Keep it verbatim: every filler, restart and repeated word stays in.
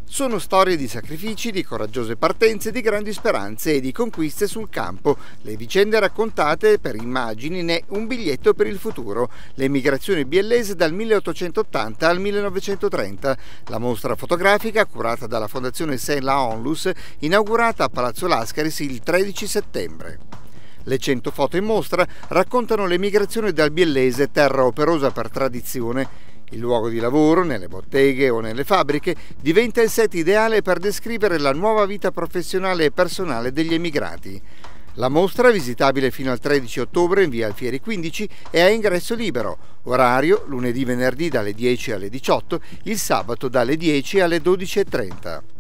Sono storie di sacrifici, di coraggiose partenze, di grandi speranze e di conquiste sul campo. Le vicende raccontate per immagini ne Un biglietto per il futuro. L'emigrazione biellese dal milleottocentottanta al millenovecentotrenta. La mostra fotografica, curata dalla Fondazione Saint-La Onlus, inaugurata a Palazzo Lascaris il tredici settembre. Le cento foto in mostra raccontano l'emigrazione dal biellese, terra operosa per tradizione. Il luogo di lavoro, nelle botteghe o nelle fabbriche, diventa il set ideale per descrivere la nuova vita professionale e personale degli emigrati. La mostra, visitabile fino al tredici ottobre in via Alfieri quindici, è a ingresso libero. Orario lunedì-venerdì dalle dieci alle diciotto, il sabato dalle dieci alle dodici e trenta.